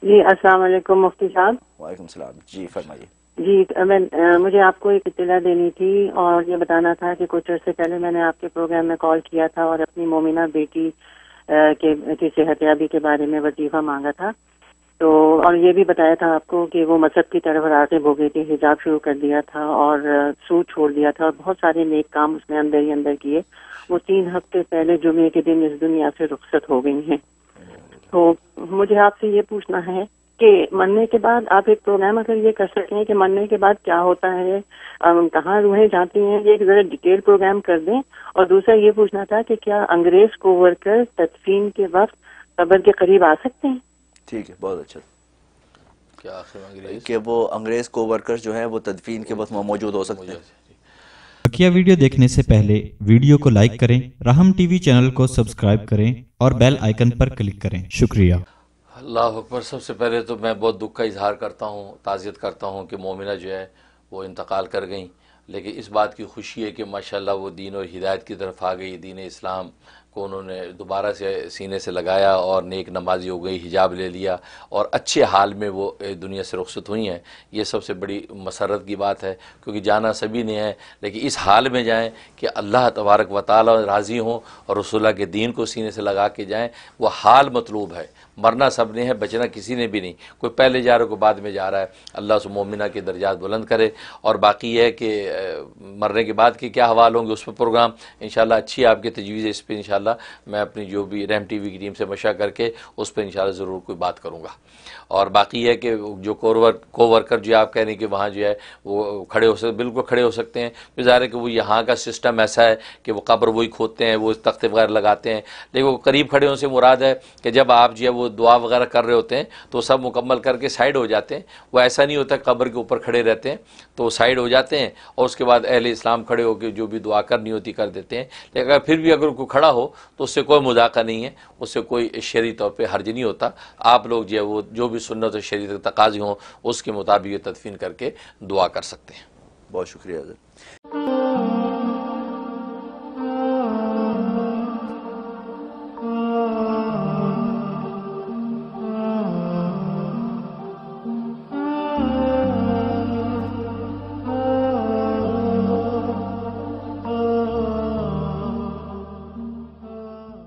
جی السلام علیکم مفتی صاحب. وعلیکم السلام. جی فرمائیے. جی مجھے آپ کو ایک اطلاع دینی تھی اور یہ بتانا تھا کہ کچھ عرصے پہلے میں نے آپ کے پروگرام میں کال کیا تھا اور اپنی مومنہ بیٹی کی صحت یابی کے بارے میں وظیفہ مانگا تھا. تو اور یہ بھی بتایا تھا آپ کو کہ وہ مذہب کی طرف راغب ہو گئی تھی، حجاب شروع کر دیا تھا اور سود چھوڑ دیا تھا اور بہت سارے نیک کام اس نے اندر ہی اندر کیے. وہ 3 ہفتے پہلے جمعے کے دن اس دنیا سے رخصت ہو گئی ہیں. تو مجھے آپ سے یہ پوچھنا ہے کہ مرنے کے بعد آپ ایک پروگرام اگر یہ کر سکیں کہ مرنے کے بعد کیا ہوتا ہے، کہاں روحیں جاتی ہیں، یہ ایک ذرا ڈیٹیل پروگرام کر دیں. اور دوسرا یہ پوچھنا تھا کہ کیا انگریز کو ورکر تدفین کے وقت قبر کے قریب آ سکتے ہیں؟ ٹھیک ہے، بہت اچھا. کیا آخر کہ وہ انگریز کو ورکرز جو ہیں وہ تدفین کے وقت موجود ہو سکتے ہیں. بقیہ ویڈیو دیکھنے سے پہلے ویڈیو کو لائک کریں، رحم ٹی وی چینل کو سبسکرائب کریں اور بیل آئیکن پر کلک کریں. شکریہ. اللہ اکبر. سب سے پہلے تو میں بہت دکھ کا اظہار کرتا ہوں، تعزیت کرتا ہوں کہ مومنہ جو ہے وہ انتقال کر گئیں. لیکن اس بات کی خوشی ہے کہ ماشاءاللہ وہ دین اور ہدایت کی طرف آ گئی، دین اسلام کو انہوں نے دوبارہ سے سینے سے لگایا اور نیک نمازی ہو گئی، حجاب لے لیا اور اچھے حال میں وہ دنیا سے رخصت ہوئی ہیں. یہ سب سے بڑی مسرت کی بات ہے، کیونکہ جانا سبھی نے ہے لیکن اس حال میں جائیں کہ اللہ تبارک و تعالی راضی ہوں اور رسول اللہ کے دین کو سینے سے لگا کے جائیں. وہ حال مطلوب ہے. مرنا سب نے ہے، بچنا کسی نے بھی نہیں. کوئی پہلے جا رہا ہے، کوئی بعد میں جا رہا ہے. اللہ سے مومنہ کے درجات بلند کرے. اور باقی یہ ہے کہ مرنے کے بعد کے کیا حوال ہوں گے اس پہ پروگرام انشاءاللہ اچھی آپ کی تجویز ہے. اس پہ انشاءاللہ میں اپنی جو بھی رحم ٹی وی کی ٹیم سے مشورہ کر کے اس پہ انشاءاللہ ضرور کوئی بات کروں گا. اور باقی یہ ہے کہ جو کو ورکر جو آپ کہہ رہے ہیں کہ وہاں جو ہے وہ کھڑے ہو سکتے، بالکل کھڑے ہو سکتے ہیں. ظاہر ہے کہ وہ یہاں کا سسٹم ایسا ہے کہ وہ قبر وہی کھودتے ہیں، وہ تختے وغیرہ لگاتے ہیں. لیکن وہ قریب کھڑے ہونے سے مراد ہے کہ جب آپ جو ہے وہ دعا وغیرہ کر رہے ہوتے ہیں تو سب مکمل کر کے سائیڈ ہو جاتے ہیں. وہ ایسا نہیں ہوتا قبر کے اوپر کھڑے رہتے ہیں، تو سائیڈ ہو جاتے ہیں اور اس کے بعد اہل اسلام کھڑے ہو کے جو بھی دعا کرنی ہوتی کر دیتے ہیں. لیکن پھر بھی اگر کوئی کھڑا ہو تو اس سے کوئی مذاکرہ نہیں ہے، اس سے کوئی شرعی طور پہ حرج نہیں ہوتا. آپ لوگ جو ہے وہ جو بھی سنت و شریعت تقاضے ہوں اس کے مطابق یہ تدفین کر کے دعا کر سکتے ہیں. بہت شکریہ حضرت.